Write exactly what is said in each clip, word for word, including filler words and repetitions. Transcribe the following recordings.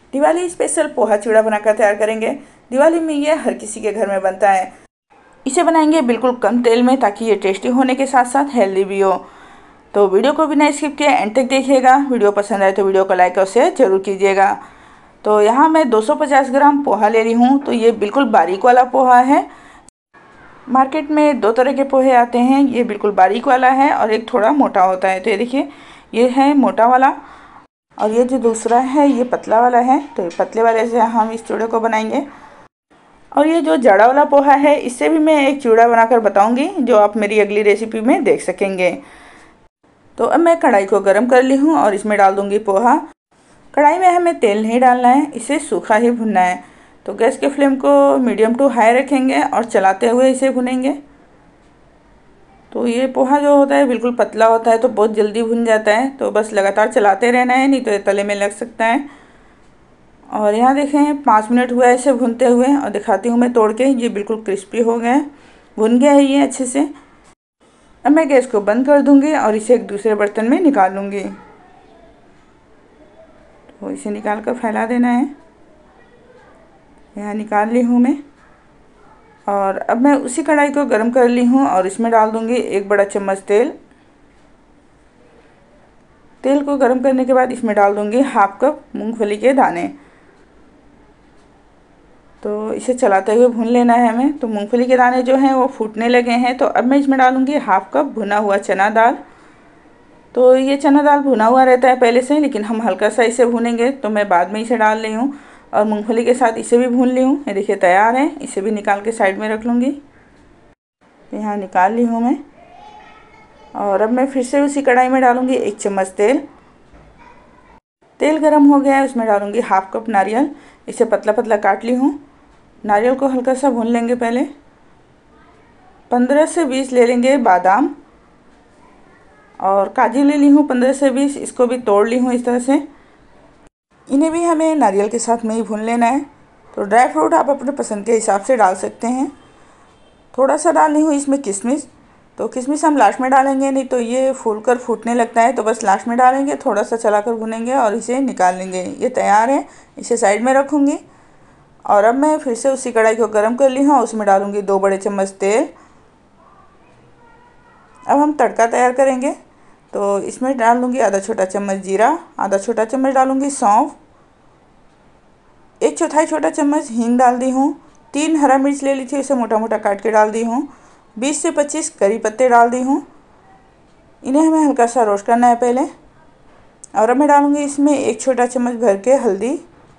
Diwali special poha चिवड़ा बनाकर तैयार करेंगे। दिवाली में ये हर किसी के घर में बनता है। इसे बनाएंगे बिल्कुल कम तेल में ताकि ये टेस्टी होने के साथ साथ हेल्दी भी हो। तो वीडियो को बिना स्किप किए एंड तक देखिएगा। वीडियो पसंद आए तो वीडियो को लाइक और शेयर जरूर कीजिएगा। तो यहाँ मैं दो सौ पचास ग्राम पोहा ले रही हूँ। तो ये बिल्कुल बारीक वाला पोहा है। मार्केट में दो तरह के पोहे आते हैं, ये बिल्कुल बारीक वाला है और एक थोड़ा मोटा होता है। तो ये देखिए, ये है मोटा वाला और ये जो दूसरा है ये पतला वाला है। तो ये पतले वाले से हम इस चिवड़े को बनाएंगे। और ये जो जाड़ा वाला पोहा है इससे भी मैं एक चिवड़ा बनाकर बताऊंगी, जो आप मेरी अगली रेसिपी में देख सकेंगे। तो अब मैं कढ़ाई को गर्म कर ली हूँ और इसमें डाल दूंगी पोहा। कढ़ाई में हमें तेल नहीं डालना है, इसे सूखा ही भुनना है। तो गैस के फ्लेम को मीडियम टू हाई रखेंगे और चलाते हुए इसे भुनेंगे। तो ये पोहा जो होता है बिल्कुल पतला होता है, तो बहुत जल्दी भुन जाता है। तो बस लगातार चलाते रहना है, नहीं तो ये तले में लग सकता है। और यहाँ देखें पाँच मिनट हुआ है इसे भुनते हुए, और दिखाती हूँ मैं तोड़ के। ये बिल्कुल क्रिस्पी हो गया है, भुन गया है ये अच्छे से। अब मैं गैस को बंद कर दूँगी और इसे एक दूसरे बर्तन में निकाल लूँगी। तो इसे निकाल कर फैला देना है। यहाँ निकाल ली हूँ मैं। और अब मैं उसी कढ़ाई को गर्म कर ली हूँ और इसमें डाल दूँगी एक बड़ा चम्मच तेल। तेल को गर्म करने के बाद इसमें डाल दूँगी हाफ कप मूंगफली के दाने। तो इसे चलाते हुए भून लेना है हमें। तो मूंगफली के दाने जो हैं वो फूटने लगे हैं। तो अब मैं इसमें डालूँगी हाफ कप भुना हुआ चना दाल। तो ये चना दाल भुना हुआ रहता है पहले से, लेकिन हम हल्का सा इसे भूनेंगे, तो मैं बाद में इसे डाल रही हूँ। और मूंगफली के साथ इसे भी भून ली हूँ। ये देखिए तैयार है। इसे भी निकाल के साइड में रख लूँगी। तो यहाँ निकाल ली हूँ मैं। और अब मैं फिर से उसी कढ़ाई में डालूँगी एक चम्मच तेल। तेल गरम हो गया है, उसमें डालूँगी हाफ कप नारियल। इसे पतला पतला काट ली हूँ। नारियल को हल्का सा भून लेंगे पहले। पंद्रह से बीस ले लेंगे बादाम। और काजू ले ली हूँ पंद्रह से बीस, इसको भी तोड़ ली हूँ इस तरह से। इन्हें भी हमें नारियल के साथ में ही भून लेना है। तो ड्राई फ्रूट आप अपने पसंद के हिसाब से डाल सकते हैं। थोड़ा सा डाली हूँ इसमें किशमिश। तो किशमिश हम लास्ट में डालेंगे, नहीं तो ये फूल कर फूटने लगता है। तो बस लास्ट में डालेंगे, थोड़ा सा चलाकर भुनेंगे और इसे निकाल लेंगे। ये तैयार है, इसे साइड में रखूँगी। और अब मैं फिर से उसी कढ़ाई को गर्म कर ली हूँ, उसमें डालूँगी दो बड़े चम्मच तेल। अब हम तड़का तैयार करेंगे। तो इसमें डाल दूँगी आधा छोटा चम्मच जीरा, आधा छोटा चम्मच डालूँगी सौंफ, एक चौथाई छोटा चम्मच हींग डाल दी हूँ। तीन हरा मिर्च ले ली थी, उसे मोटा मोटा काट के डाल दी हूँ। बीस से पच्चीस करी पत्ते डाल दी हूँ। इन्हें हमें हल्का सा रोस्ट करना है पहले। और अब मैं डालूँगी इसमें एक छोटा चम्मच भर के हल्दी।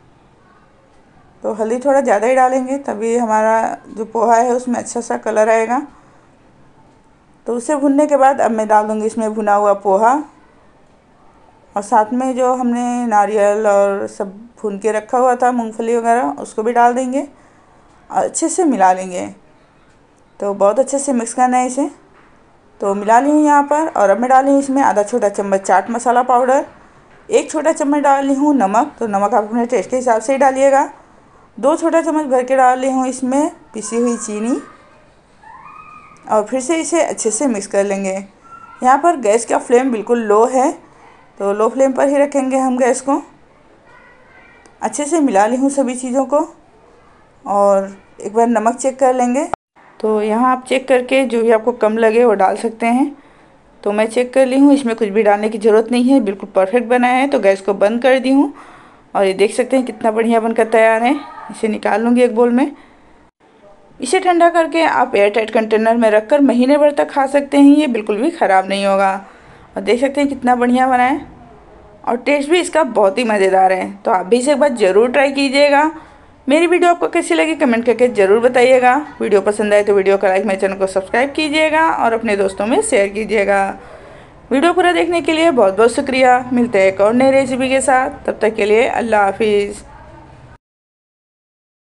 तो हल्दी थोड़ा ज़्यादा ही डालेंगे, तभी हमारा जो पोहा है उसमें अच्छा सा कलर आएगा। तो उसे भुनने के बाद अब मैं डाल दूँगी इसमें भुना हुआ पोहा, और साथ में जो हमने नारियल और सब भून के रखा हुआ था मूंगफली वगैरह, उसको भी डाल देंगे और अच्छे से मिला लेंगे। तो बहुत अच्छे से मिक्स करना है इसे। तो मिला ली हूँ यहाँ पर। और अब मैं डाली हूँ इसमें आधा छोटा चम्मच चाट मसाला पाउडर, एक छोटा चम्मच डाल ली हूँ नमक। तो नमक आप अपने टेस्ट के हिसाब से ही डालिएगा। दो छोटा चम्मच भर के डाल ली हूँ इसमें पिसी हुई चीनी। और फिर से इसे अच्छे से मिक्स कर लेंगे। यहाँ पर गैस का फ्लेम बिल्कुल लो है, तो लो फ्लेम पर ही रखेंगे हम गैस को। अच्छे से मिला ली हूँ सभी चीज़ों को। और एक बार नमक चेक कर लेंगे। तो यहाँ आप चेक करके जो भी आपको कम लगे वो डाल सकते हैं। तो मैं चेक कर ली हूँ, इसमें कुछ भी डालने की ज़रूरत नहीं है, बिल्कुल परफेक्ट बना है। तो गैस को बंद कर दी हूँ और ये देख सकते हैं कितना बढ़िया बनकर तैयार है। इसे निकाल लूँगी एक बोल में। इसे ठंडा करके आप एयर टाइट कंटेनर में रखकर महीने भर तक खा सकते हैं, ये बिल्कुल भी ख़राब नहीं होगा। और देख सकते हैं कितना बढ़िया बना है और टेस्ट भी इसका बहुत ही मज़ेदार है। तो आप भी इसे एक बार ज़रूर ट्राई कीजिएगा। मेरी वीडियो आपको कैसी लगी कमेंट करके ज़रूर बताइएगा। वीडियो पसंद आए तो वीडियो को लाइक, मेरे चैनल को सब्सक्राइब कीजिएगा और अपने दोस्तों में शेयर कीजिएगा। वीडियो पूरा देखने के लिए बहुत बहुत शुक्रिया। मिलते हैं एक और नई रेसिपी के साथ, तब तक के लिए अल्लाह हाफिज़।